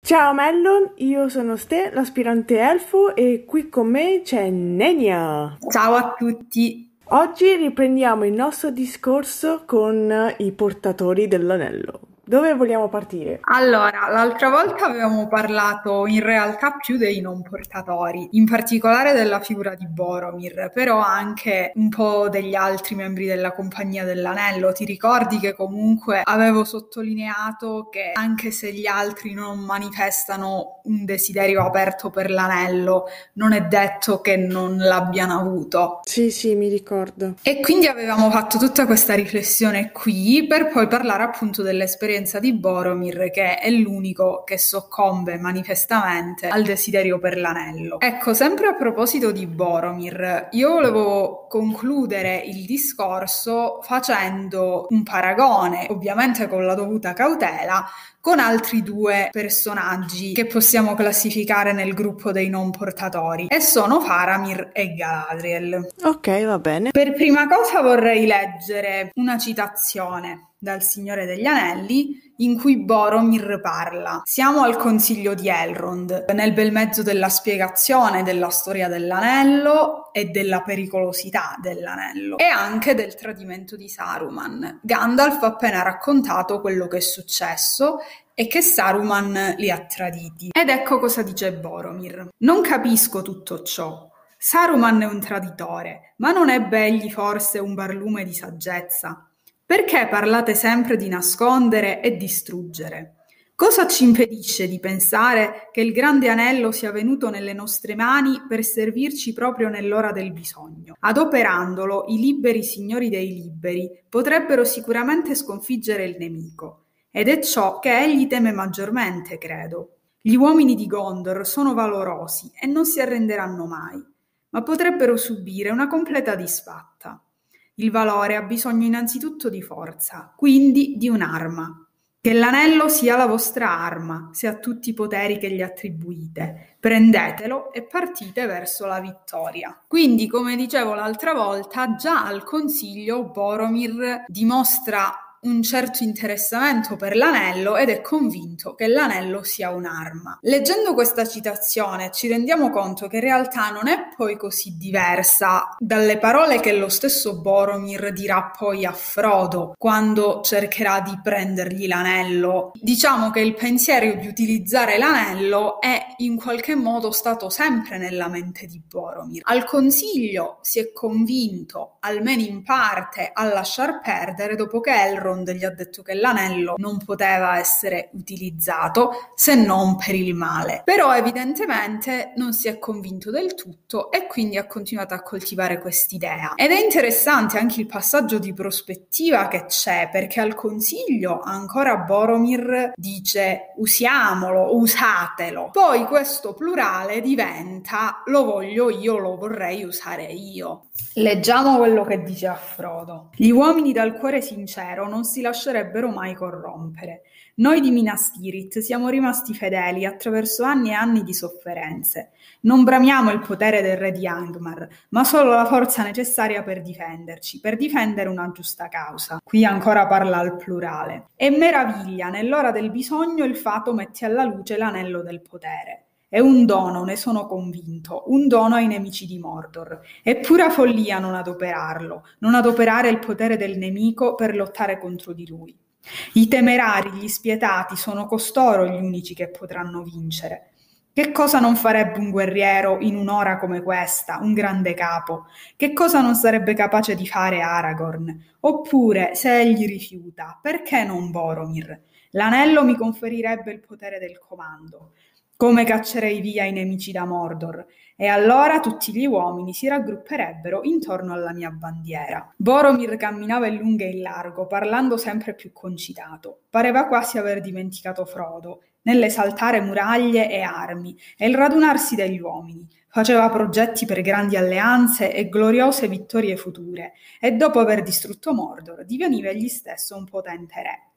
Ciao Mellon, io sono Ste, l'aspirante elfo, e qui con me c'è Nenia. Ciao a tutti. Oggi riprendiamo il nostro discorso con i portatori dell'anello. Dove vogliamo partire? Allora, l'altra volta avevamo parlato in realtà più dei non portatori, in particolare della figura di Boromir, però anche un po' degli altri membri della Compagnia dell'Anello. Ti ricordi che comunque avevo sottolineato che anche se gli altri non manifestano un desiderio aperto per l'anello, non è detto che non l'abbiano avuto. Sì, mi ricordo. E quindi avevamo fatto tutta questa riflessione qui per poi parlare appunto dell'esperienza di Boromir, che è l'unico che soccombe manifestamente al desiderio per l'anello. Ecco, sempre a proposito di Boromir, io volevo concludere il discorso facendo un paragone, ovviamente con la dovuta cautela, con altri due personaggi che possiamo classificare nel gruppo dei non portatori, e sono Faramir e Galadriel. Ok, va bene. Per prima cosa vorrei leggere una citazione dal Signore degli Anelli in cui Boromir parla. Siamo al Consiglio di Elrond, nel bel mezzo della spiegazione della storia dell'anello e della pericolosità dell'anello e anche del tradimento di Saruman. Gandalf ha appena raccontato quello che è successo e che Saruman li ha traditi. Ed ecco cosa dice Boromir. Non capisco tutto ciò. Saruman è un traditore, ma non ebbe egli forse un barlume di saggezza? Perché parlate sempre di nascondere e distruggere? Cosa ci impedisce di pensare che il grande anello sia venuto nelle nostre mani per servirci proprio nell'ora del bisogno? Adoperandolo, i liberi signori dei liberi potrebbero sicuramente sconfiggere il nemico. Ed è ciò che egli teme maggiormente, credo. Gli uomini di Gondor sono valorosi e non si arrenderanno mai, ma potrebbero subire una completa disfatta. Il valore ha bisogno innanzitutto di forza, quindi di un'arma. Che l'anello sia la vostra arma, se ha tutti i poteri che gli attribuite. Prendetelo e partite verso la vittoria. Quindi, come dicevo l'altra volta, già al Consiglio Boromir dimostra un certo interessamento per l'anello ed è convinto che l'anello sia un'arma. Leggendo questa citazione ci rendiamo conto che in realtà non è poi così diversa dalle parole che lo stesso Boromir dirà poi a Frodo quando cercherà di prendergli l'anello. Diciamo che il pensiero di utilizzare l'anello è in qualche modo stato sempre nella mente di Boromir. Al Consiglio si è convinto, almeno in parte, a lasciar perdere dopo che Elrond gli ha detto che l'anello non poteva essere utilizzato se non per il male. Però evidentemente non si è convinto del tutto e quindi ha continuato a coltivare quest'idea. Ed è interessante anche il passaggio di prospettiva che c'è, perché al Consiglio ancora Boromir dice usiamolo, usatelo. Poi questo plurale diventa lo voglio io, lo vorrei usare io. Leggiamo quello che dice a Frodo. Gli uomini dal cuore sincero non si lascerebbero mai corrompere. Noi di Minas Tirith siamo rimasti fedeli attraverso anni e anni di sofferenze. Non bramiamo il potere del re di Angmar, ma solo la forza necessaria per difenderci, per difendere una giusta causa. Qui ancora parla al plurale. E meraviglia, nell'ora del bisogno il fato mette alla luce l'anello del potere. È un dono, ne sono convinto, un dono ai nemici di Mordor. È pura follia non adoperarlo, non adoperare il potere del nemico per lottare contro di lui. I temerari, gli spietati, sono costoro gli unici che potranno vincere. Che cosa non farebbe un guerriero in un'ora come questa, un grande capo? Che cosa non sarebbe capace di fare Aragorn? Oppure, se egli rifiuta, perché non Boromir? L'anello mi conferirebbe il potere del comando. Come caccerei via i nemici da Mordor? E allora tutti gli uomini si raggrupperebbero intorno alla mia bandiera. Boromir camminava in lungo e in largo, parlando sempre più concitato. Pareva quasi aver dimenticato Frodo, nell'esaltare muraglie e armi, e il radunarsi degli uomini. Faceva progetti per grandi alleanze e gloriose vittorie future, e dopo aver distrutto Mordor, diveniva egli stesso un potente re.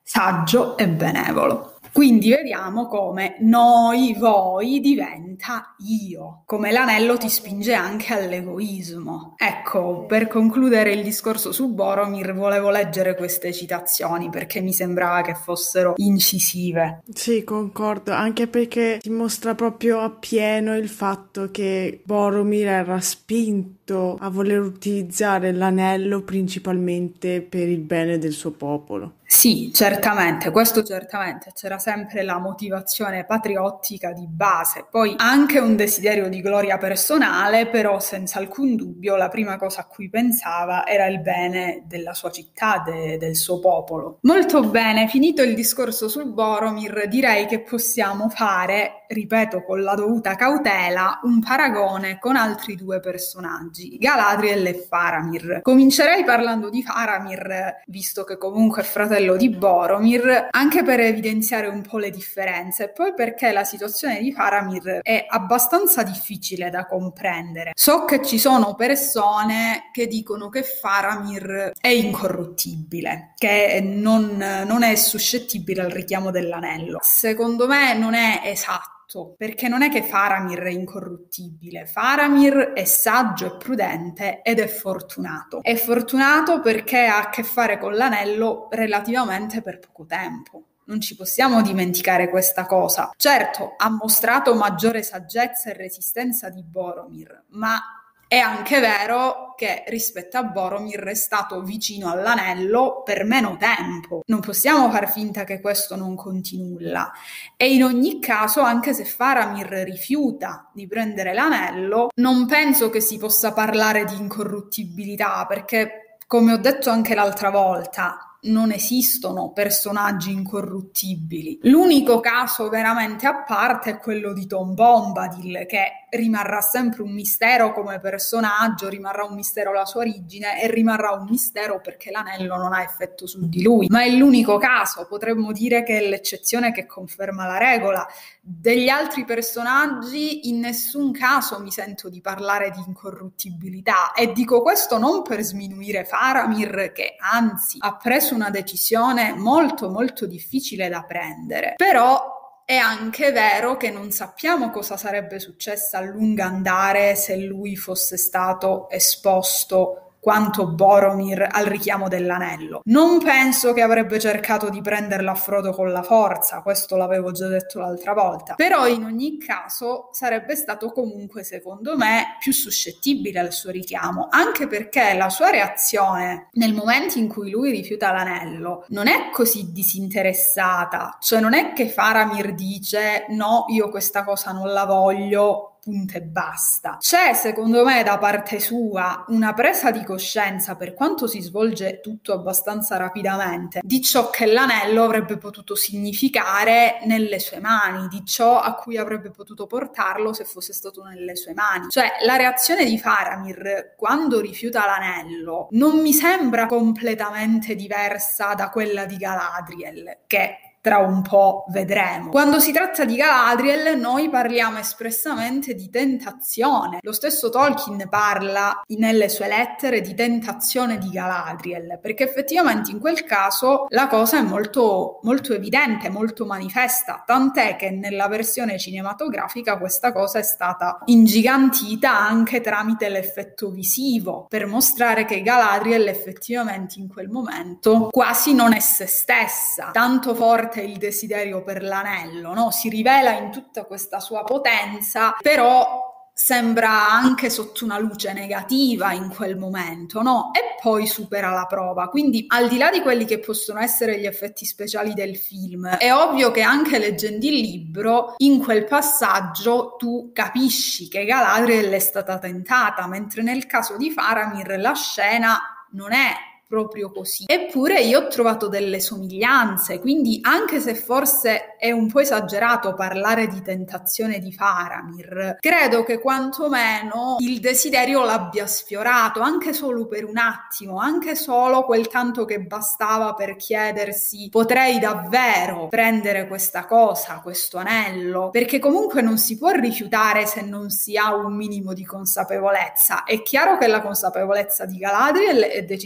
saggio e benevolo. Quindi vediamo come noi, voi diventa io, come l'anello ti spinge anche all'egoismo. Ecco, per concludere il discorso su Boromir, volevo leggere queste citazioni perché mi sembrava che fossero incisive. Sì, concordo, anche perché dimostra proprio appieno il fatto che Boromir era spinto a voler utilizzare l'anello principalmente per il bene del suo popolo. Sì, certamente, questo certamente, c'era sempre la motivazione patriottica di base, poi anche un desiderio di gloria personale, però senza alcun dubbio la prima cosa a cui pensava era il bene della sua città, del suo popolo. Molto bene, finito il discorso sul Boromir, direi che possiamo fare, ripeto con la dovuta cautela, un paragone con altri due personaggi, Galadriel e Faramir. Comincerei parlando di Faramir, visto che comunque è fratello di Boromir, anche per evidenziare un po' le differenze, e poi perché la situazione di Faramir è abbastanza difficile da comprendere. So che ci sono persone che dicono che Faramir è incorruttibile, che non è suscettibile al richiamo dell'anello. Secondo me non è esatto, perché non è che Faramir è incorruttibile, Faramir è saggio e prudente ed è fortunato. È fortunato perché ha a che fare con l'anello relativamente per poco tempo. Non ci possiamo dimenticare questa cosa. Certo, ha mostrato maggiore saggezza e resistenza di Boromir, ma è anche vero che rispetto a Boromir è stato vicino all'anello per meno tempo. Non possiamo far finta che questo non conti nulla. E in ogni caso, anche se Faramir rifiuta di prendere l'anello, non penso che si possa parlare di incorruttibilità, perché, come ho detto anche l'altra volta, non esistono personaggi incorruttibili. L'unico caso veramente a parte è quello di Tom Bombadil, che rimarrà sempre un mistero come personaggio, rimarrà un mistero la sua origine e rimarrà un mistero perché l'anello non ha effetto su di lui. Ma è l'unico caso, potremmo dire che è l'eccezione che conferma la regola. Degli altri personaggi in nessun caso mi sento di parlare di incorruttibilità, e dico questo non per sminuire Faramir, che anzi ha preso una decisione molto molto difficile da prendere, però è anche vero che non sappiamo cosa sarebbe successo a lungo andare se lui fosse stato esposto quanto Boromir al richiamo dell'anello. Non penso che avrebbe cercato di prenderlo a Frodo con la forza, questo l'avevo già detto l'altra volta, però in ogni caso sarebbe stato comunque, secondo me, più suscettibile al suo richiamo, anche perché la sua reazione nel momento in cui lui rifiuta l'anello non è così disinteressata, cioè non è che Faramir dice no, io questa cosa non la voglio, punto e basta. C'è, secondo me, da parte sua una presa di coscienza, per quanto si svolge tutto abbastanza rapidamente, di ciò che l'anello avrebbe potuto significare nelle sue mani, di ciò a cui avrebbe potuto portarlo se fosse stato nelle sue mani. Cioè, la reazione di Faramir quando rifiuta l'anello non mi sembra completamente diversa da quella di Galadriel, che tra un po' vedremo. Quando si tratta di Galadriel noi parliamo espressamente di tentazione. Lo stesso Tolkien parla nelle sue lettere di tentazione di Galadriel, perché effettivamente in quel caso la cosa è molto, molto evidente, molto manifesta, tant'è che nella versione cinematografica questa cosa è stata ingigantita anche tramite l'effetto visivo, per mostrare che Galadriel effettivamente in quel momento quasi non è se stessa, tanto forte il desiderio per l'anello, no? Si rivela in tutta questa sua potenza, però sembra anche sotto una luce negativa in quel momento, no? E poi supera la prova. Quindi, al di là di quelli che possono essere gli effetti speciali del film, è ovvio che anche leggendo il libro, in quel passaggio tu capisci che Galadriel è stata tentata, mentre nel caso di Faramir la scena non è proprio così. Eppure io ho trovato delle somiglianze, quindi anche se forse è un po' esagerato parlare di tentazione di Faramir, credo che quantomeno il desiderio l'abbia sfiorato, anche solo per un attimo, anche solo quel tanto che bastava per chiedersi: potrei davvero prendere questa cosa, questo anello? Perché comunque non si può rifiutare se non si ha un minimo di consapevolezza. È chiaro che la consapevolezza di Galadriel è decisamente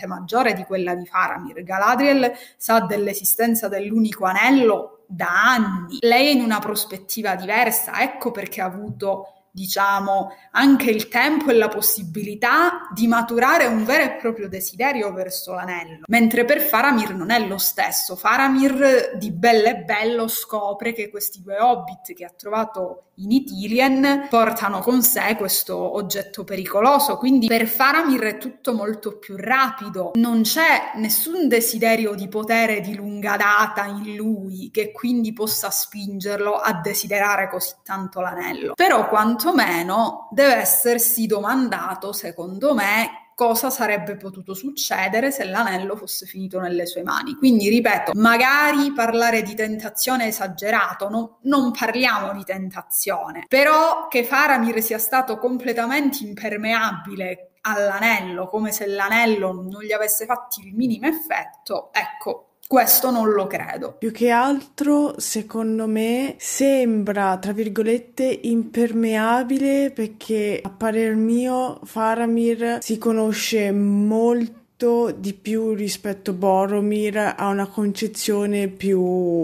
maggiore di quella di Faramir. Galadriel sa dell'esistenza dell'unico anello da anni. Lei è in una prospettiva diversa, ecco perché ha avuto, diciamo, anche il tempo e la possibilità di maturare un vero e proprio desiderio verso l'anello, mentre per Faramir non è lo stesso. Faramir di bello e bello scopre che questi due hobbit che ha trovato in Ithilien portano con sé questo oggetto pericoloso, quindi per Faramir è tutto molto più rapido, non c'è nessun desiderio di potere di lunga data in lui che quindi possa spingerlo a desiderare così tanto l'anello. Però quantomeno deve essersi domandato, secondo me, cosa sarebbe potuto succedere se l'anello fosse finito nelle sue mani. Quindi, ripeto, magari parlare di tentazione è esagerato, non parliamo di tentazione, però che Faramir sia stato completamente impermeabile all'anello, come se l'anello non gli avesse fatto il minimo effetto, ecco, questo non lo credo. Più che altro, secondo me, sembra, tra virgolette, impermeabile perché, a parer mio, Faramir si conosce molto di più rispetto a Boromir, ha una concezione più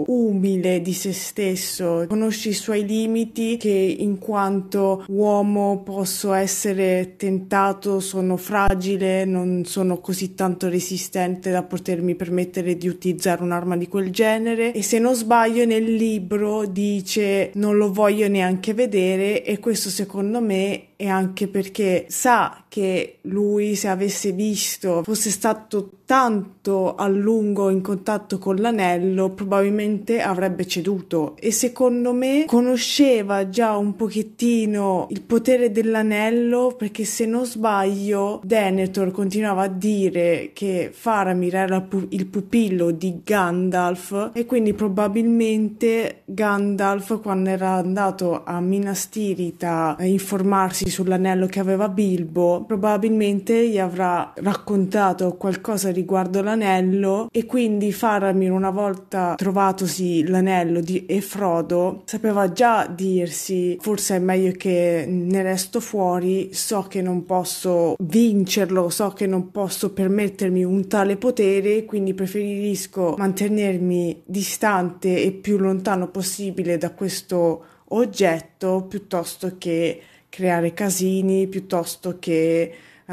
umile di se stesso, conosce i suoi limiti che in quanto uomo posso essere tentato, sono fragile, non sono così tanto resistente da potermi permettere di utilizzare un'arma di quel genere, e se non sbaglio nel libro dice non lo voglio neanche vedere, e questo secondo me è anche perché sa che lui, se avesse visto, fosse stato tanto a lungo in contatto con l'anello, probabilmente avrebbe ceduto, e secondo me conosceva già un pochettino il potere dell'anello, perché se non sbaglio Denethor continuava a dire che Faramir era il pupillo di Gandalf, e quindi probabilmente Gandalf, quando era andato a Minas Tirith a informarsi sull'anello che aveva Bilbo, probabilmente gli avrà raccontato qualcosa riguardo l'anello, e quindi Faramir, una volta trovatosi l'anello e Frodo, sapeva già dirsi forse è meglio che ne resto fuori, so che non posso vincerlo, so che non posso permettermi un tale potere, quindi preferisco mantenermi distante e più lontano possibile da questo oggetto piuttosto che creare casini, piuttosto che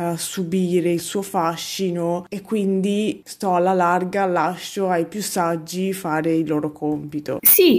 subire il suo fascino, e quindi sto alla larga, lascio ai più saggi fare il loro compito.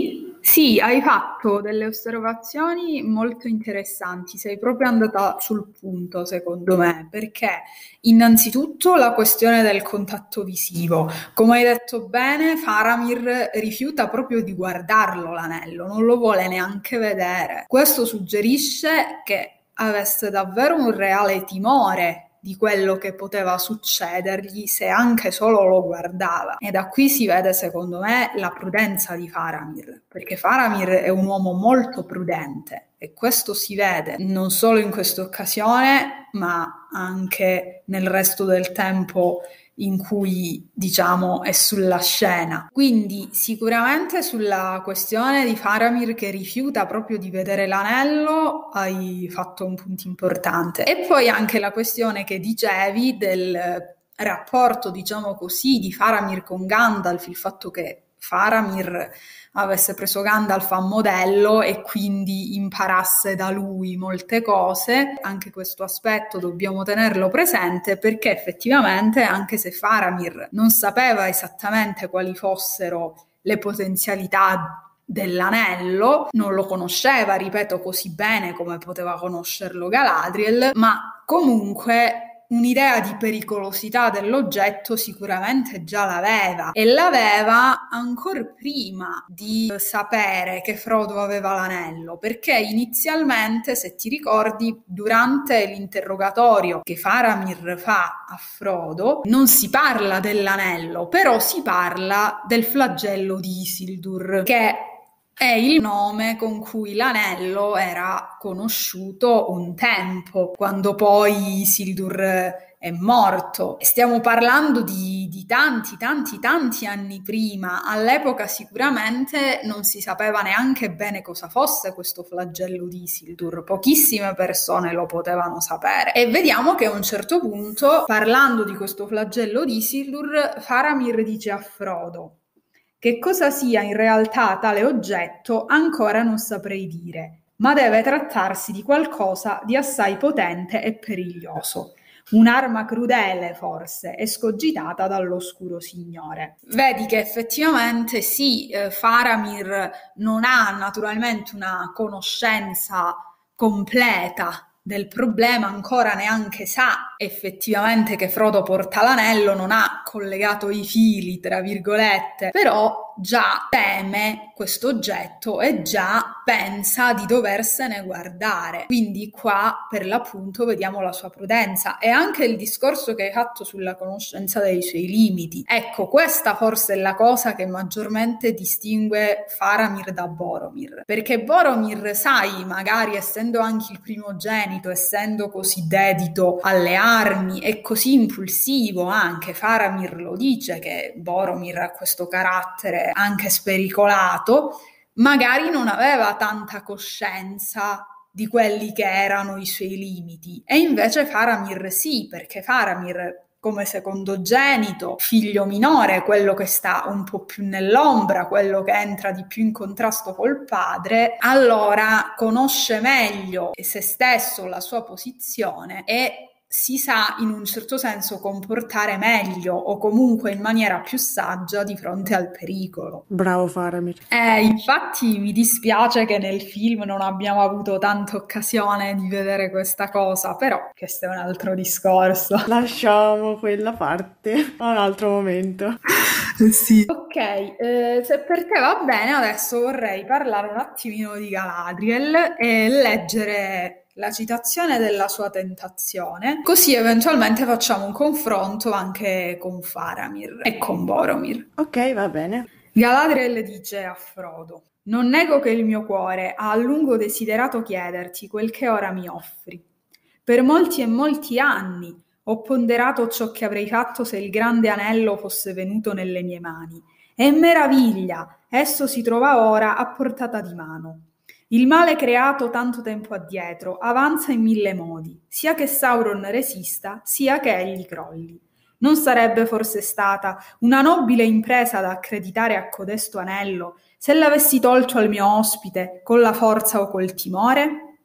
Sì, hai fatto delle osservazioni molto interessanti, sei proprio andata sul punto secondo me, perché innanzitutto la questione del contatto visivo, come hai detto bene, Faramir rifiuta proprio di guardarlo l'anello, non lo vuole neanche vedere. Questo suggerisce che avesse davvero un reale timore di quello che poteva succedergli se anche solo lo guardava. E da qui si vede, secondo me, la prudenza di Faramir, perché Faramir è un uomo molto prudente, e questo si vede non solo in questa occasione, ma anche nel resto del tempo in cui, diciamo, è sulla scena. Quindi sicuramente sulla questione di Faramir che rifiuta proprio di vedere l'anello hai fatto un punto importante. E poi anche la questione che dicevi del rapporto, diciamo così, di Faramir con Gandalf, il fatto che Faramir avesse preso Gandalf a modello e quindi imparasse da lui molte cose. Anche questo aspetto dobbiamo tenerlo presente, perché effettivamente, anche se Faramir non sapeva esattamente quali fossero le potenzialità dell'anello, non lo conosceva, ripeto, così bene come poteva conoscerlo Galadriel, ma comunque un'idea di pericolosità dell'oggetto sicuramente già l'aveva, e l'aveva ancora prima di sapere che Frodo aveva l'anello, perché inizialmente, se ti ricordi, durante l'interrogatorio che Faramir fa a Frodo non si parla dell'anello, però si parla del flagello di Isildur, che è il nome con cui l'anello era conosciuto un tempo, quando poi Isildur è morto. Stiamo parlando di di tanti anni prima. All'epoca sicuramente non si sapeva neanche bene cosa fosse questo flagello di Isildur, pochissime persone lo potevano sapere. E vediamo che a un certo punto, parlando di questo flagello di Isildur, Faramir dice a Frodo: che cosa sia in realtà tale oggetto ancora non saprei dire, ma deve trattarsi di qualcosa di assai potente e periglioso. Un'arma crudele, forse, escogitata dall'oscuro signore. Vedi che effettivamente sì, Faramir non ha naturalmente una conoscenza completa del problema, ancora neanche sa effettivamente che Frodo porta l'anello, non ha collegato i fili, tra virgolette, però già teme questo oggetto e già pensa di doversene guardare. Quindi qua per l'appunto vediamo la sua prudenza e anche il discorso che hai fatto sulla conoscenza dei suoi limiti. Ecco, questa forse è la cosa che maggiormente distingue Faramir da Boromir, perché Boromir, sai, magari essendo anche il primogenito, essendo così dedito alle armi e così impulsivo anche, Faramir lo dice che Boromir ha questo carattere anche spericolato, magari non aveva tanta coscienza di quelli che erano i suoi limiti, e invece Faramir sì, perché Faramir come secondogenito, figlio minore, quello che sta un po' più nell'ombra, quello che entra di più in contrasto col padre, allora conosce meglio se stesso, la sua posizione e si sa in un certo senso comportare meglio o comunque in maniera più saggia di fronte al pericolo. Bravo Faramir. Infatti mi dispiace che nel film non abbiamo avuto tanta occasione di vedere questa cosa, però questo è un altro discorso. Lasciamo quella parte a un altro momento. Sì. Ok, se per te va bene, adesso vorrei parlare un attimino di Galadriel e leggere la citazione della sua tentazione, così eventualmente facciamo un confronto anche con Faramir e con Boromir. Ok, va bene. Galadriel dice a Frodo: non nego che il mio cuore ha a lungo desiderato chiederti quel che ora mi offri. Per molti e molti anni ho ponderato ciò che avrei fatto se il grande anello fosse venuto nelle mie mani. E meraviglia, esso si trova ora a portata di mano. Il male creato tanto tempo addietro avanza in 1000 modi, sia che Sauron resista, sia che egli crolli. Non sarebbe forse stata una nobile impresa da accreditare a codesto anello se l'avessi tolto al mio ospite con la forza o col timore?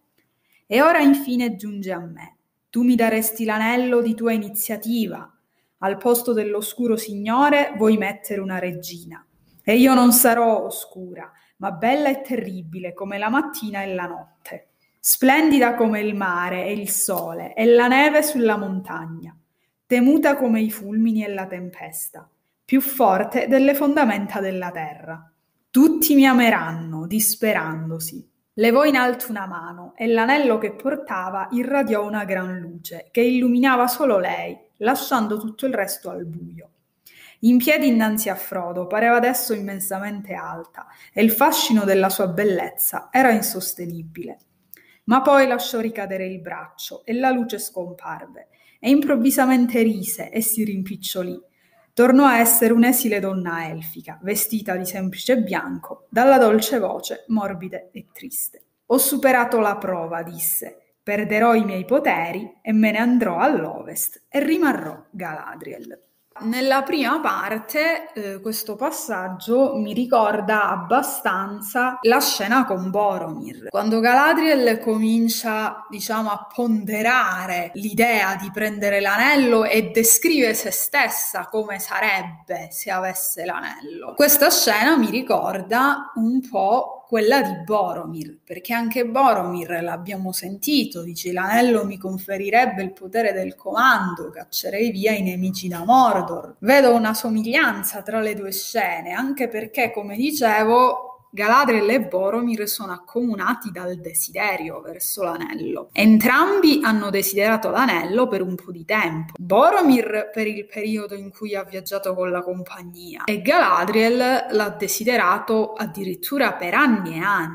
E ora infine giunge a me. Tu mi daresti l'anello di tua iniziativa. Al posto dell'oscuro signore vuoi mettere una regina. E io non sarò oscura, ma bella e terribile come la mattina e la notte, splendida come il mare e il sole e la neve sulla montagna, temuta come i fulmini e la tempesta, più forte delle fondamenta della terra. Tutti mi ameranno, disperandosi. Levò in alto una mano e l'anello che portava irradiò una gran luce che illuminava solo lei, lasciando tutto il resto al buio. In piedi innanzi a Frodo pareva adesso immensamente alta e il fascino della sua bellezza era insostenibile. Ma poi lasciò ricadere il braccio e la luce scomparve e improvvisamente rise e si rimpicciolì. Tornò a essere un'esile donna elfica, vestita di semplice bianco, dalla dolce voce morbida e triste. Ho superato la prova, disse, perderò i miei poteri e me ne andrò all'ovest e rimarrò Galadriel. Nella prima parte questo passaggio mi ricorda abbastanza la scena con Boromir, quando Galadriel comincia, diciamo, a ponderare l'idea di prendere l'anello e descrive se stessa come sarebbe se avesse l'anello. Questa scena mi ricorda un po' quella di Boromir, perché anche Boromir, l'abbiamo sentito, dice l'anello mi conferirebbe il potere del comando, caccerei via i nemici da Mordor. Vedo una somiglianza tra le due scene, anche perché, come dicevo, Galadriel e Boromir sono accomunati dal desiderio verso l'anello. Entrambi hanno desiderato l'anello per un po' di tempo. Boromir per il periodo in cui ha viaggiato con la compagnia e Galadriel l'ha desiderato addirittura per anni e anni.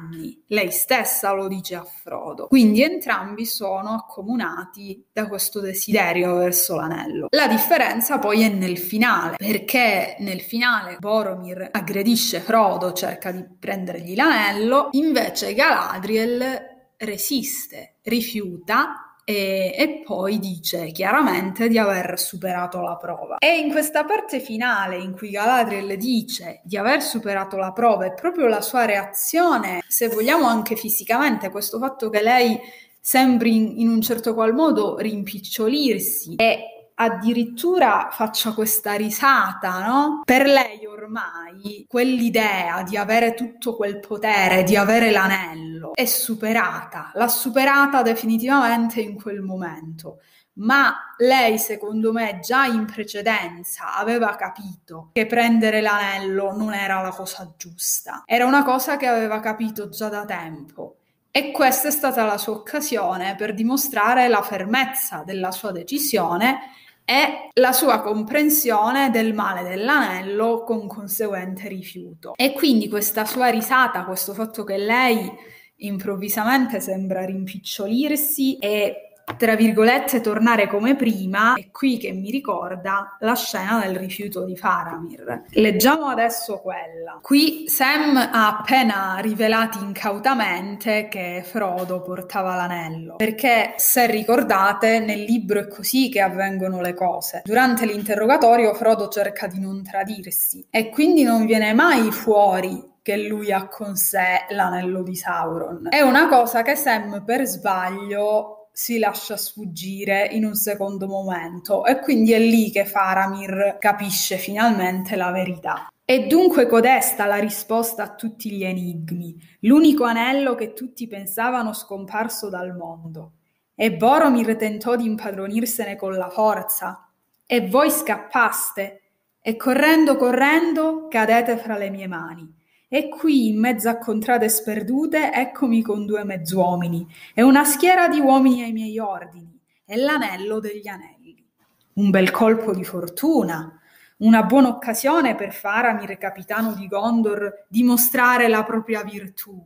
lei stessa lo dice a Frodo. Quindi entrambi sono accomunati da questo desiderio verso l'anello. La differenza poi è nel finale, perché nel finale Boromir aggredisce Frodo, cerca di prendergli l'anello, invece Galadriel resiste, rifiuta e poi dice chiaramente di aver superato la prova. E in questa parte finale in cui Galadriel dice di aver superato la prova, è proprio la sua reazione, se vogliamo anche fisicamente, questo fatto che lei sembri in un certo qual modo rimpicciolirsi e addirittura faccia questa risata, no? Per lei ormai quell'idea di avere tutto quel potere, di avere l'anello, è superata. L'ha superata definitivamente in quel momento. Ma lei, secondo me, già in precedenza aveva capito che prendere l'anello non era la cosa giusta. Era una cosa che aveva capito già da tempo. E questa è stata la sua occasione per dimostrare la fermezza della sua decisione e la sua comprensione del male dell'anello con conseguente rifiuto. E quindi questa sua risata, questo fatto che lei improvvisamente sembra rimpicciolirsi e tra virgolette tornare come prima, è qui che mi ricorda la scena del rifiuto di Faramir. Leggiamo adesso quella. Qui Sam ha appena rivelato incautamente che Frodo portava l'anello, perché se ricordate nel libro è così che avvengono le cose. Durante l'interrogatorio Frodo cerca di non tradirsi e quindi non viene mai fuori che lui ha con sé l'anello di Sauron. È una cosa che Sam per sbaglio si lascia sfuggire in un secondo momento e quindi è lì che Faramir capisce finalmente la verità. E dunque codesta la risposta a tutti gli enigmi, l'unico anello che tutti pensavano scomparso dal mondo. E Boromir tentò di impadronirsene con la forza, e voi scappaste, e correndo cadete fra le mie mani. E qui, in mezzo a contrade sperdute, eccomi con 2 mezzuomini e una schiera di uomini ai miei ordini e l'anello degli anelli. Un bel colpo di fortuna, una buona occasione per Faramir, capitano di Gondor, dimostrare la propria virtù.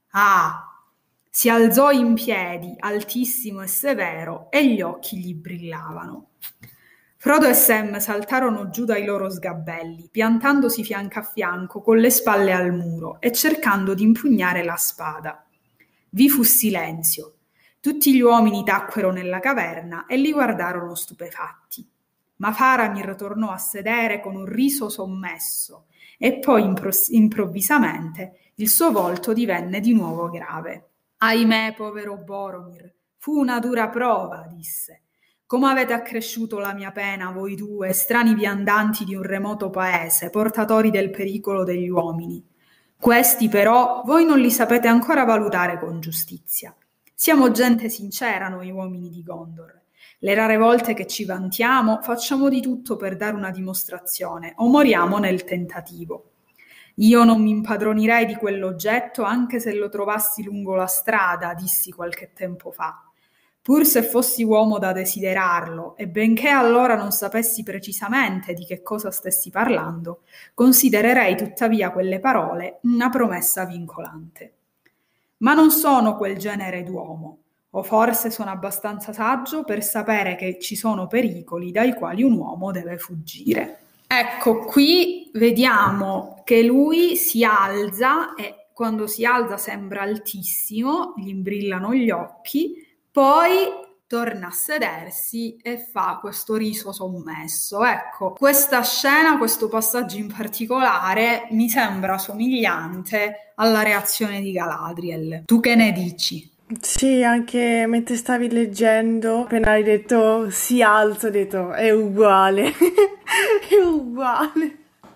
Ah! Si alzò in piedi, altissimo e severo, e gli occhi gli brillavano. Frodo e Sam saltarono giù dai loro sgabelli, piantandosi fianco a fianco con le spalle al muro e cercando di impugnare la spada. Vi fu silenzio. Tutti gli uomini tacquero nella caverna e li guardarono stupefatti. Ma Faramir tornò a sedere con un riso sommesso e poi improvvisamente il suo volto divenne di nuovo grave. «Ahimè, povero Boromir, fu una dura prova», disse. «Come avete accresciuto la mia pena, voi 2, strani viandanti di un remoto paese, portatori del pericolo degli uomini. Questi, però, voi non li sapete ancora valutare con giustizia. Siamo gente sincera, noi uomini di Gondor. Le rare volte che ci vantiamo, facciamo di tutto per dare una dimostrazione, o moriamo nel tentativo. Io non mi impadronirei di quell'oggetto anche se lo trovassi lungo la strada», dissi qualche tempo fa. «Pur se fossi uomo da desiderarlo, e benché allora non sapessi precisamente di che cosa stessi parlando, considererei tuttavia quelle parole una promessa vincolante. Ma non sono quel genere d'uomo, o forse sono abbastanza saggio per sapere che ci sono pericoli dai quali un uomo deve fuggire». Ecco, qui vediamo che lui si alza e quando si alza sembra altissimo, gli brillano gli occhi, poi torna a sedersi e fa questo riso sommesso. Ecco, questa scena, questo passaggio in particolare mi sembra somigliante alla reazione di Galadriel. Tu che ne dici? Sì, anche mentre stavi leggendo, appena hai detto si alza, ho detto è uguale, è uguale.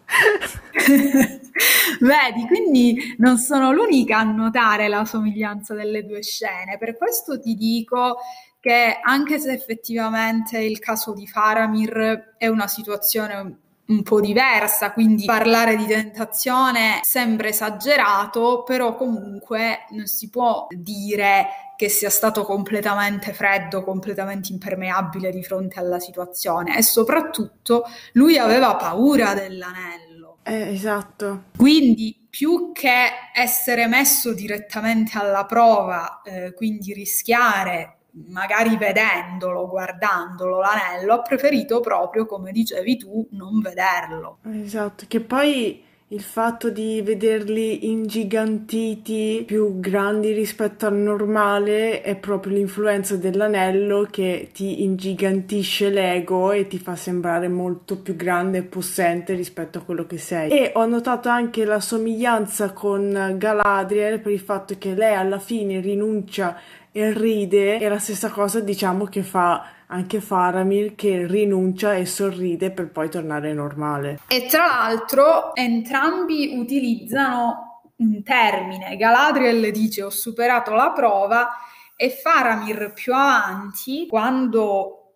Vedi, quindi non sono l'unica a notare la somiglianza delle 2 scene, per questo ti dico che anche se effettivamente il caso di Faramir è una situazione un po' diversa, quindi parlare di tentazione sembra esagerato, però comunque non si può dire che sia stato completamente freddo, completamente impermeabile di fronte alla situazione, e soprattutto lui aveva paura dell'anello. Esatto. Quindi più che essere messo direttamente alla prova, quindi rischiare, magari vedendolo, guardandolo l'anello, ha preferito proprio, come dicevi tu, non vederlo. Esatto, che poi il fatto di vederli ingigantiti, più grandi rispetto al normale, è proprio l'influenza dell'anello che ti ingigantisce l'ego e ti fa sembrare molto più grande e possente rispetto a quello che sei. E ho notato anche la somiglianza con Galadriel per il fatto che lei alla fine rinuncia e ride, e la stessa cosa diciamo che fa anche Faramir, che rinuncia e sorride per poi tornare normale. E tra l'altro entrambi utilizzano un termine. Galadriel dice ho superato la prova e Faramir più avanti, quando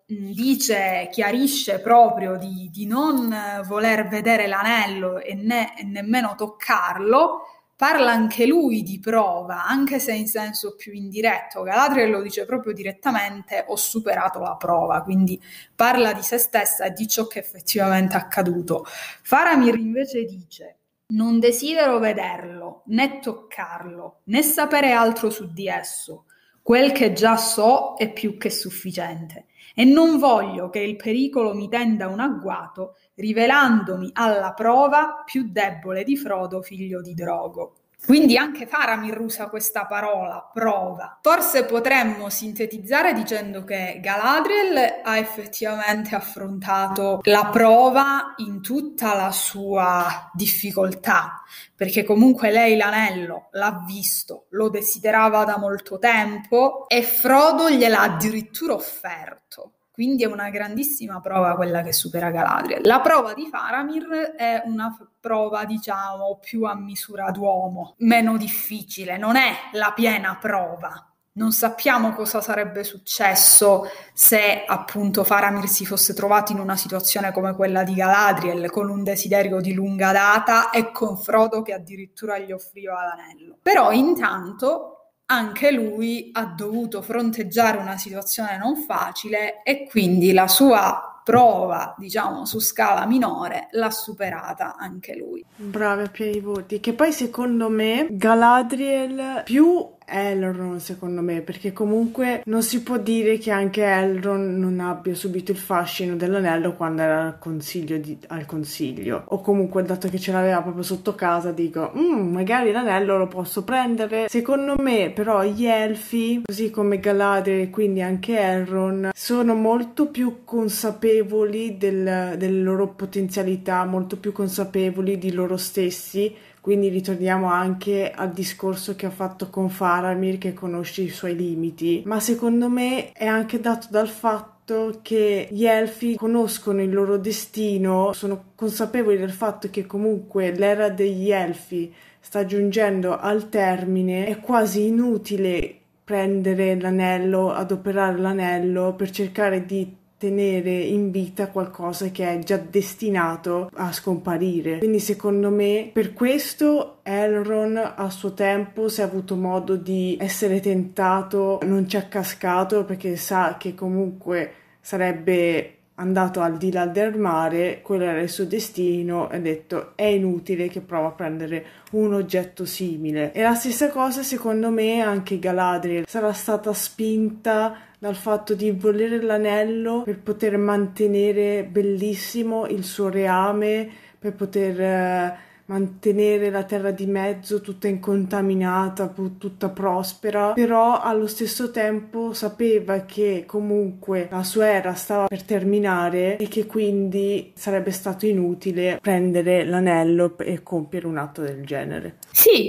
chiarisce proprio di non voler vedere l'anello e nemmeno toccarlo, parla anche lui di prova, anche se in senso più indiretto. Galadriel lo dice proprio direttamente, ho superato la prova, quindi parla di se stessa e di ciò che effettivamente è accaduto. Faramir invece dice, non desidero vederlo, né toccarlo, né sapere altro su di esso. Quel che già so è più che sufficiente e non voglio che il pericolo mi tenda un agguato, rivelandomi alla prova più debole di Frodo, figlio di Drogo. Quindi anche Faramir usa questa parola, prova. Forse potremmo sintetizzare dicendo che Galadriel ha effettivamente affrontato la prova in tutta la sua difficoltà, perché comunque lei l'anello l'ha visto, lo desiderava da molto tempo e Frodo gliel'ha addirittura offerto. Quindi è una grandissima prova quella che supera Galadriel. La prova di Faramir è una prova, diciamo, più a misura d'uomo, meno difficile, non è la piena prova. Non sappiamo cosa sarebbe successo se appunto Faramir si fosse trovato in una situazione come quella di Galadriel, con un desiderio di lunga data e con Frodo che addirittura gli offriva l'anello. Però intanto anche lui ha dovuto fronteggiare una situazione non facile e quindi la sua prova, diciamo, su scala minore l'ha superata anche lui. Bravi a pieni voti. Che poi secondo me Galadriel più Elrond, secondo me, perché comunque non si può dire che anche Elrond non abbia subito il fascino dell'anello quando era al consiglio, o comunque dato che ce l'aveva proprio sotto casa dico magari l'anello lo posso prendere. Secondo me però gli elfi, così come Galadriel e quindi anche Elrond, sono molto più consapevoli delle loro potenzialità, molto più consapevoli di loro stessi. Quindi ritorniamo anche al discorso che ho fatto con Faramir, che conosce i suoi limiti, ma secondo me è anche dato dal fatto che gli elfi conoscono il loro destino, sono consapevoli del fatto che comunque l'era degli elfi sta giungendo al termine, è quasi inutile prendere l'anello, adoperare l'anello per cercare di tenere in vita qualcosa che è già destinato a scomparire. Quindi secondo me per questo Elrond a suo tempo, se ha avuto modo di essere tentato, non ci ha cascato perché sa che comunque sarebbe andato al di là del mare, quello era il suo destino, e ha detto è inutile che provo a prendere un oggetto simile. E la stessa cosa secondo me anche Galadriel sarà stata spinta dal fatto di volere l'anello per poter mantenere bellissimo il suo reame, per poter mantenere la terra di mezzo tutta incontaminata, tutta prospera, però allo stesso tempo sapeva che comunque la sua era stava per terminare e che quindi sarebbe stato inutile prendere l'anello e compiere un atto del genere.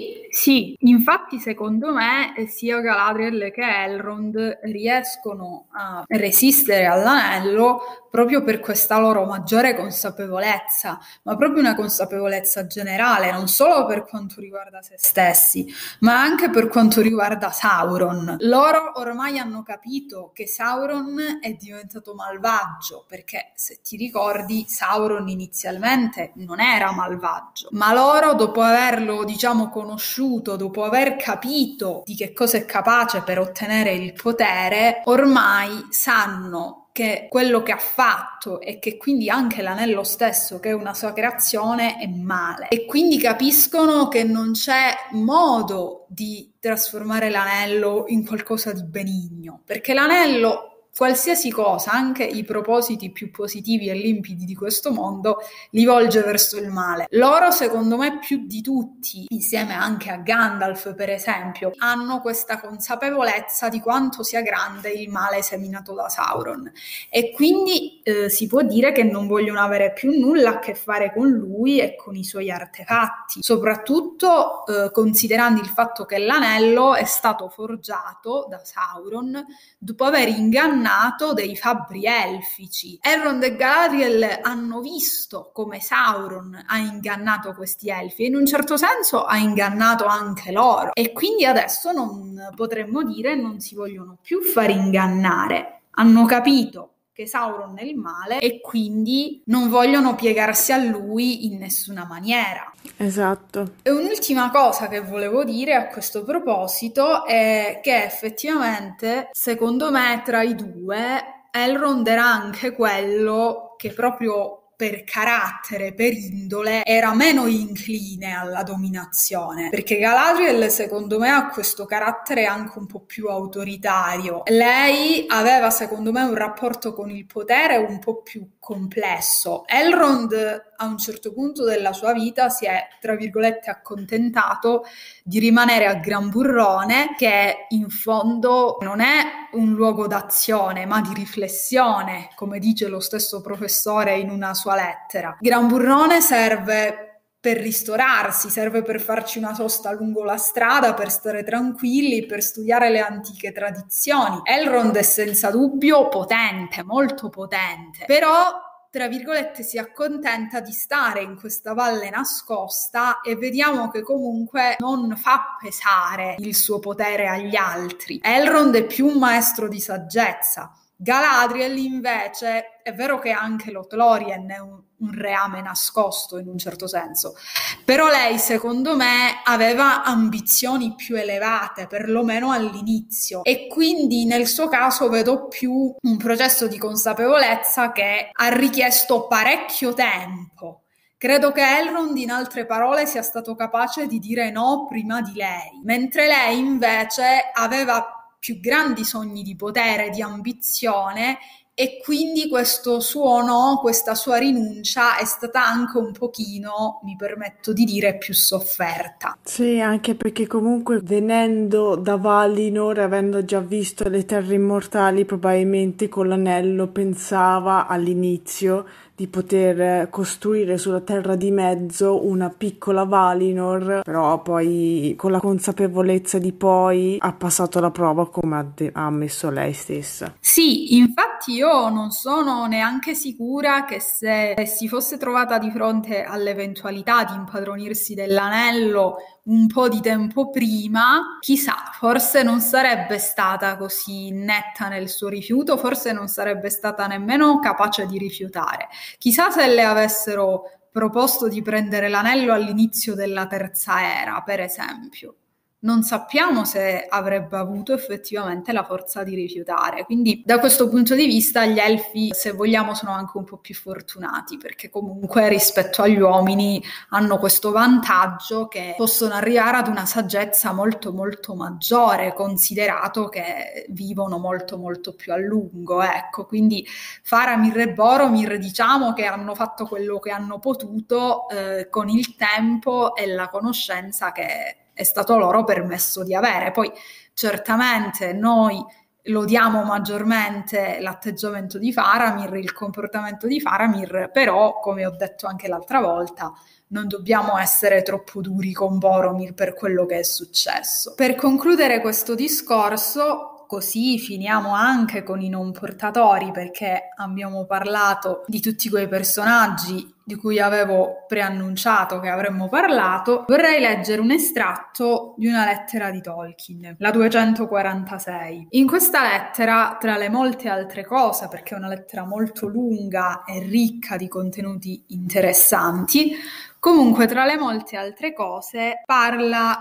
Sì, infatti secondo me sia Galadriel che Elrond riescono a resistere all'anello proprio per questa loro maggiore consapevolezza, ma proprio una consapevolezza generale, non solo per quanto riguarda se stessi, ma anche per quanto riguarda Sauron. Loro ormai hanno capito che Sauron è diventato malvagio, perché se ti ricordi Sauron inizialmente non era malvagio, ma loro dopo averlo, diciamo, conosciuto, dopo aver capito di che cosa è capace per ottenere il potere, ormai sanno che quello che ha fatto e che quindi anche l'anello stesso, che è una sua creazione, è male. E quindi capiscono che non c'è modo di trasformare l'anello in qualcosa di benigno, perché l'anello, qualsiasi cosa, anche i propositi più positivi e limpidi di questo mondo, li volge verso il male. Loro, secondo me, più di tutti, insieme anche a Gandalf, per esempio, hanno questa consapevolezza di quanto sia grande il male seminato da Sauron. E quindi si può dire che non vogliono avere più nulla a che fare con lui e con i suoi artefatti, soprattutto considerando il fatto che l'anello è stato forgiato da Sauron dopo aver ingannato dei fabbri elfici. Elrond e Galadriel hanno visto come Sauron ha ingannato questi elfi e in un certo senso ha ingannato anche loro, e quindi adesso non potremmo dire non si vogliono più far ingannare. Hanno capito che Sauron è il male e quindi non vogliono piegarsi a lui in nessuna maniera. Esatto. E un'ultima cosa che volevo dire a questo proposito è che effettivamente, secondo me, tra i due, Elrond era anche quello che proprio per carattere, per indole, era meno incline alla dominazione, perché Galadriel secondo me ha questo carattere anche un po' più autoritario. Lei aveva secondo me un rapporto con il potere un po' più complesso. Elrond a un certo punto della sua vita si è, tra virgolette, accontentato di rimanere a Gran Burrone, che in fondo non è un luogo d'azione, ma di riflessione, come dice lo stesso professore in una sua lettera. Gran Burrone serve per ristorarsi, serve per farci una sosta lungo la strada, per stare tranquilli, per studiare le antiche tradizioni. Elrond è senza dubbio potente, molto potente, però tra virgolette si accontenta di stare in questa valle nascosta e vediamo che comunque non fa pesare il suo potere agli altri. Elrond è più un maestro di saggezza. Galadriel invece, è vero che anche Lothlorien è un reame nascosto in un certo senso, però lei secondo me aveva ambizioni più elevate, perlomeno all'inizio, e quindi nel suo caso vedo più un processo di consapevolezza che ha richiesto parecchio tempo. Credo che Elrond, in altre parole, sia stato capace di dire no prima di lei, mentre lei invece aveva più grandi sogni di potere, di ambizione, e quindi questo suo no, questa sua rinuncia è stata anche un pochino, mi permetto di dire, più sofferta. Sì, anche perché comunque venendo da Valinor, avendo già visto le terre immortali, probabilmente con l'anello pensava all'inizio di poter costruire sulla terra di mezzo una piccola Valinor, però poi con la consapevolezza di poi ha passato la prova, come ha ammesso lei stessa. Sì, infatti io non sono neanche sicura che se si fosse trovata di fronte all'eventualità di impadronirsi dell'anello un po' di tempo prima, chissà, forse non sarebbe stata così netta nel suo rifiuto, forse non sarebbe stata nemmeno capace di rifiutare. Chissà se le avessero proposto di prendere l'anello all'inizio della terza era, per esempio. Non sappiamo se avrebbe avuto effettivamente la forza di rifiutare. Quindi da questo punto di vista gli elfi, se vogliamo, sono anche un po' più fortunati, perché comunque rispetto agli uomini hanno questo vantaggio che possono arrivare ad una saggezza molto molto maggiore, considerato che vivono molto molto più a lungo, ecco. Quindi Faramir e Boromir, diciamo che hanno fatto quello che hanno potuto con il tempo e la conoscenza che è stato loro permesso di avere. Poi certamente noi lodiamo maggiormente l'atteggiamento di Faramir, il comportamento di Faramir, però, come ho detto anche l'altra volta, non dobbiamo essere troppo duri con Boromir per quello che è successo. Per concludere questo discorso, così finiamo anche con i non portatori, perché abbiamo parlato di tutti quei personaggi di cui avevo preannunciato che avremmo parlato. Vorrei leggere un estratto di una lettera di Tolkien, la 246. In questa lettera, tra le molte altre cose, perché è una lettera molto lunga e ricca di contenuti interessanti, comunque tra le molte altre cose parla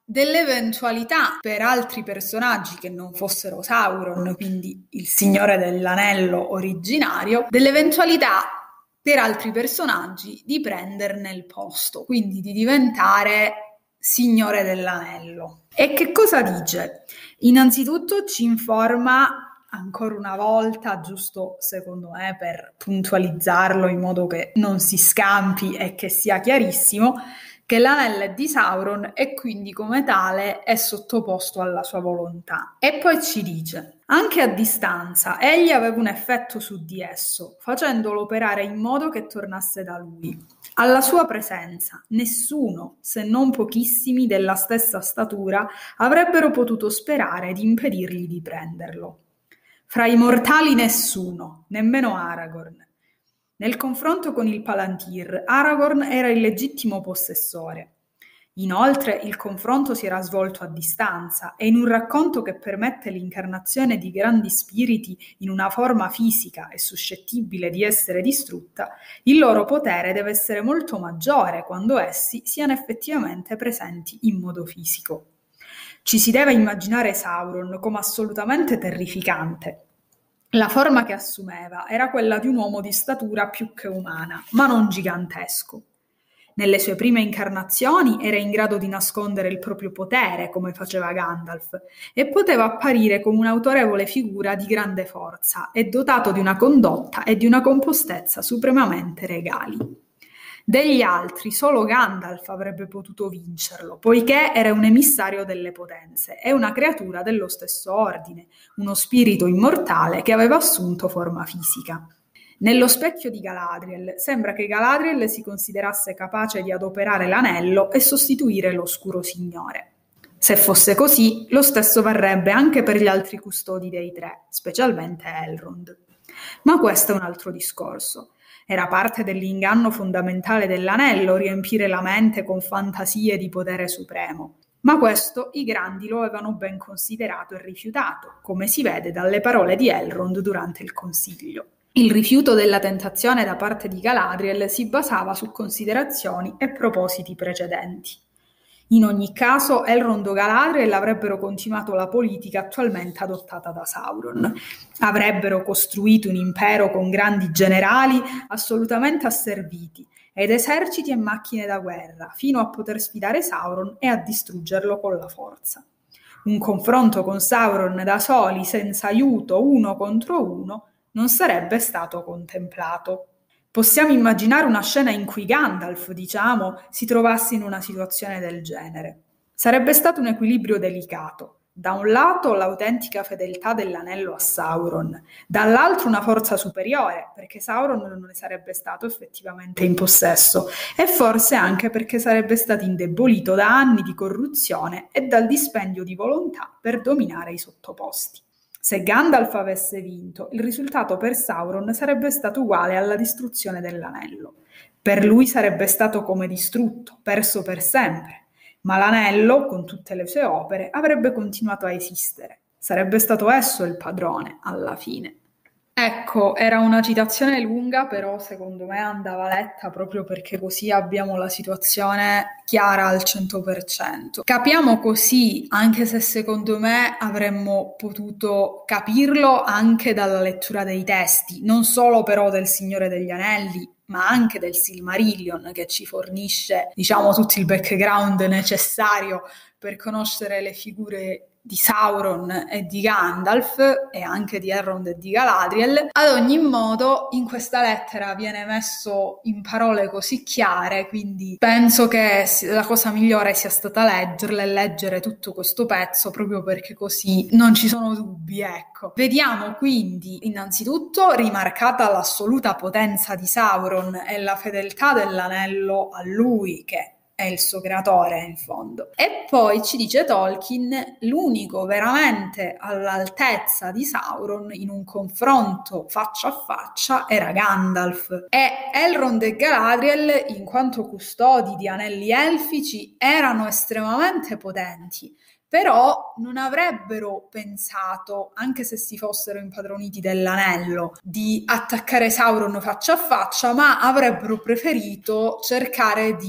dell'eventualità per altri personaggi che non fossero Sauron, quindi il Signore dell'Anello originario, dell'eventualità per altri personaggi di prenderne il posto, quindi di diventare Signore dell'Anello. E che cosa dice? Innanzitutto ci informa ancora una volta, giusto secondo me per puntualizzarlo in modo che non si scampi e che sia chiarissimo, che l'anello è di Sauron e quindi come tale è sottoposto alla sua volontà. E poi ci dice: anche a distanza egli aveva un effetto su di esso, facendolo operare in modo che tornasse da lui. Alla sua presenza nessuno, se non pochissimi della stessa statura, avrebbero potuto sperare di impedirgli di prenderlo. Fra i mortali nessuno, nemmeno Aragorn. Nel confronto con il Palantir, Aragorn era il legittimo possessore. Inoltre, il confronto si era svolto a distanza e in un racconto che permette l'incarnazione di grandi spiriti in una forma fisica e suscettibile di essere distrutta, il loro potere deve essere molto maggiore quando essi siano effettivamente presenti in modo fisico. Ci si deve immaginare Sauron come assolutamente terrificante. La forma che assumeva era quella di un uomo di statura più che umana, ma non gigantesco. Nelle sue prime incarnazioni era in grado di nascondere il proprio potere, come faceva Gandalf, e poteva apparire come un'autorevole figura di grande forza e dotato di una condotta e di una compostezza supremamente regali. Degli altri, solo Gandalf avrebbe potuto vincerlo, poiché era un emissario delle potenze e una creatura dello stesso ordine, uno spirito immortale che aveva assunto forma fisica. Nello specchio di Galadriel sembra che Galadriel si considerasse capace di adoperare l'anello e sostituire l'oscuro signore. Se fosse così, lo stesso varrebbe anche per gli altri custodi dei tre, specialmente Elrond. Ma questo è un altro discorso. Era parte dell'inganno fondamentale dell'anello riempire la mente con fantasie di potere supremo. Ma questo i grandi lo avevano ben considerato e rifiutato, come si vede dalle parole di Elrond durante il consiglio. Il rifiuto della tentazione da parte di Galadriel si basava su considerazioni e propositi precedenti. In ogni caso, Elrond o Galadriel avrebbero continuato la politica attualmente adottata da Sauron. Avrebbero costruito un impero con grandi generali assolutamente asserviti ed eserciti e macchine da guerra, fino a poter sfidare Sauron e a distruggerlo con la forza. Un confronto con Sauron da soli, senza aiuto, uno contro uno, non sarebbe stato contemplato. Possiamo immaginare una scena in cui Gandalf, si trovasse in una situazione del genere. Sarebbe stato un equilibrio delicato. Da un lato l'autentica fedeltà dell'anello a Sauron, dall'altro una forza superiore, perché Sauron non ne sarebbe stato effettivamente in possesso, e forse anche perché sarebbe stato indebolito da anni di corruzione e dal dispendio di volontà per dominare i sottoposti. Se Gandalf avesse vinto, il risultato per Sauron sarebbe stato uguale alla distruzione dell'anello. Per lui sarebbe stato come distrutto, perso per sempre, ma l'anello, con tutte le sue opere, avrebbe continuato a esistere. Sarebbe stato esso il padrone, alla fine. Ecco, era una citazione lunga, però secondo me andava letta proprio perché così abbiamo la situazione chiara al 100%. Capiamo così, anche se secondo me avremmo potuto capirlo anche dalla lettura dei testi, non solo però del Signore degli Anelli, ma anche del Silmarillion, che ci fornisce, tutto il background necessario per conoscere le figure di Sauron e di Gandalf e anche di Elrond e di Galadriel. Ad ogni modo, in questa lettera viene messo in parole così chiare, quindi penso che la cosa migliore sia stata leggerla e leggere tutto questo pezzo, proprio perché così non ci sono dubbi, ecco. Vediamo quindi innanzitutto rimarcata l'assoluta potenza di Sauron e la fedeltà dell'anello a lui, che è il suo creatore in fondo. E poi ci dice Tolkien, l'unico veramente all'altezza di Sauron in un confronto faccia a faccia era Gandalf, e Elrond e Galadriel, in quanto custodi di anelli elfici, erano estremamente potenti, però non avrebbero pensato, anche se si fossero impadroniti dell'anello, di attaccare Sauron faccia a faccia, ma avrebbero preferito cercare di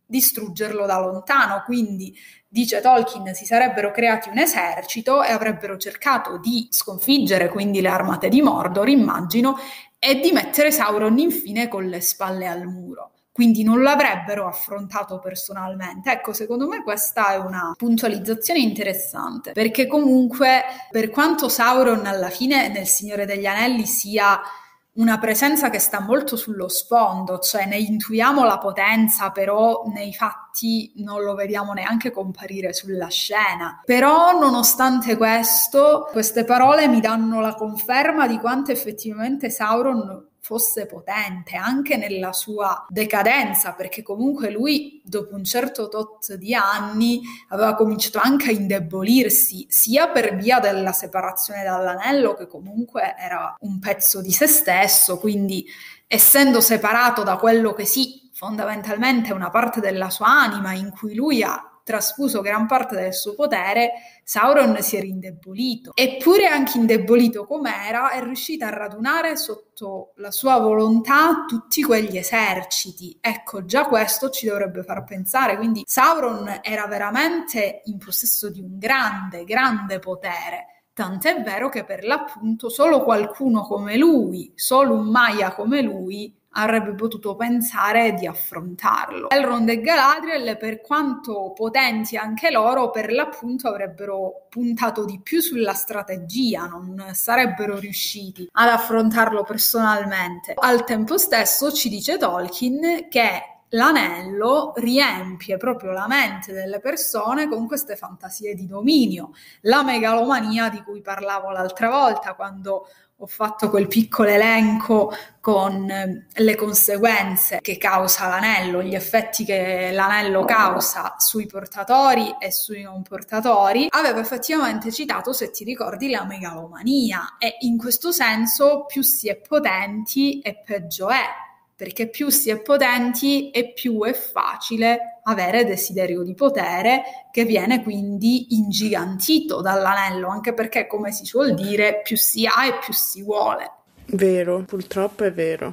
distruggerlo da lontano. Quindi, dice Tolkien, si sarebbero creati un esercito e avrebbero cercato di sconfiggere quindi le armate di Mordor, immagino, e di mettere Sauron infine con le spalle al muro. Quindi non l'avrebbero affrontato personalmente. Ecco, secondo me questa è una puntualizzazione interessante, perché comunque, per quanto Sauron alla fine nel Signore degli Anelli sia una presenza che sta molto sullo sfondo, cioè ne intuiamo la potenza, però nei fatti non lo vediamo neanche comparire sulla scena. Però nonostante questo, queste parole mi danno la conferma di quanto effettivamente Sauron fosse potente anche nella sua decadenza, perché comunque lui dopo un certo tot di anni aveva cominciato anche a indebolirsi, sia per via della separazione dall'anello, che comunque era un pezzo di se stesso, quindi essendo separato da quello che sì, fondamentalmente è una parte della sua anima in cui lui ha trasfuso gran parte del suo potere, Sauron si era indebolito. Eppure, anche indebolito com'era, è riuscita a radunare sotto la sua volontà tutti quegli eserciti. Ecco, già questo ci dovrebbe far pensare. Quindi Sauron era veramente in possesso di un grande, grande potere. Tant'è vero che per l'appunto solo qualcuno come lui, solo un Maia come lui, avrebbe potuto pensare di affrontarlo. Elrond e Galadriel, per quanto potenti anche loro, per l'appunto avrebbero puntato di più sulla strategia, non sarebbero riusciti ad affrontarlo personalmente. Al tempo stesso ci dice Tolkien che l'anello riempie proprio la mente delle persone con queste fantasie di dominio, la megalomania di cui parlavo l'altra volta quando ho fatto quel piccolo elenco con le conseguenze che causa l'anello, gli effetti che l'anello causa sui portatori e sui non portatori. Avevo effettivamente citato, se ti ricordi, la megalomania, e in questo senso più si è potenti e peggio è, perché più si è potenti e più è facile avere desiderio di potere, che viene quindi ingigantito dall'anello, anche perché, come si suol dire, più si ha e più si vuole. Vero, purtroppo è vero.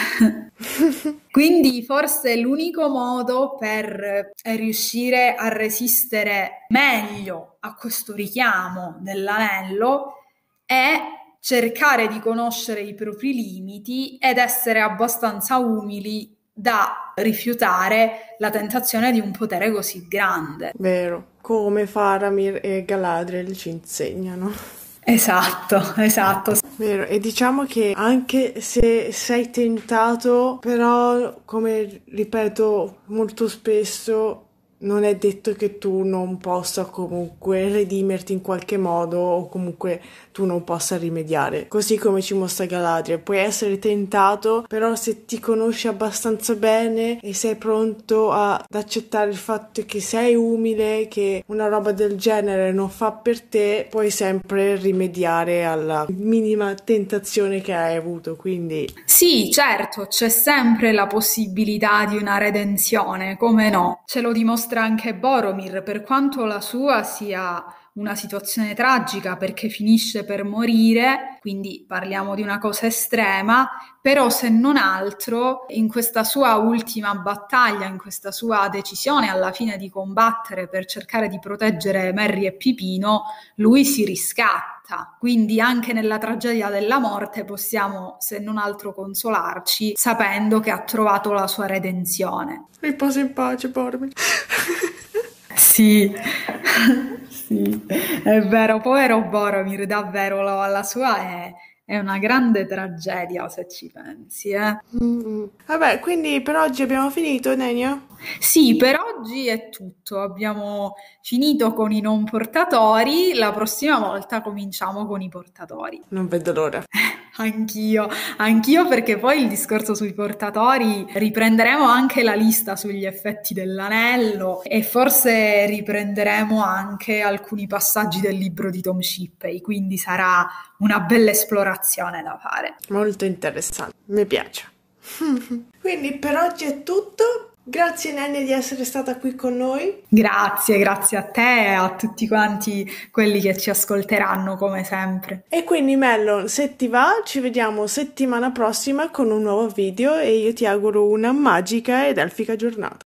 Quindi forse l'unico modo per riuscire a resistere meglio a questo richiamo dell'anello è cercare di conoscere i propri limiti ed essere abbastanza umili da rifiutare la tentazione di un potere così grande. Vero, come Faramir e Galadriel ci insegnano. Esatto, esatto. Vero, e diciamo che anche se sei tentato, però, come ripeto molto spesso, non è detto che tu non possa comunque redimerti in qualche modo, o comunque tu non possa rimediare. Così come ci mostra Galadriel, puoi essere tentato, però se ti conosci abbastanza bene e sei pronto ad accettare il fatto che sei umile, che una roba del genere non fa per te, puoi sempre rimediare alla minima tentazione che hai avuto. Quindi sì, certo, c'è sempre la possibilità di una redenzione, come no? Ce lo dimostra anche Boromir, per quanto la sua sia una situazione tragica perché finisce per morire, quindi parliamo di una cosa estrema, però se non altro in questa sua ultima battaglia, in questa sua decisione alla fine di combattere per cercare di proteggere Merry e Pipino, lui si riscatta. Quindi anche nella tragedia della morte possiamo, se non altro, consolarci sapendo che ha trovato la sua redenzione. riposa in pace, Boromir. Sì, sì, è vero, povero Boromir, davvero, la sua è una grande tragedia se ci pensi, eh. Vabbè, quindi per oggi abbiamo finito, Nenio? Sì, per oggi è tutto, abbiamo finito con i non portatori, la prossima volta cominciamo con i portatori. Non vedo l'ora. Anch'io perché poi il discorso sui portatori riprenderemo anche la lista sugli effetti dell'anello e forse riprenderemo anche alcuni passaggi del libro di Tom Shippey, quindi sarà una bella esplorazione da fare. Molto interessante, mi piace. Quindi per oggi è tutto. Grazie Nenni di essere stata qui con noi. Grazie a te e a tutti quanti quelli che ci ascolteranno come sempre. E quindi Mello, se ti va, ci vediamo settimana prossima con un nuovo video e io ti auguro una magica ed elfica giornata.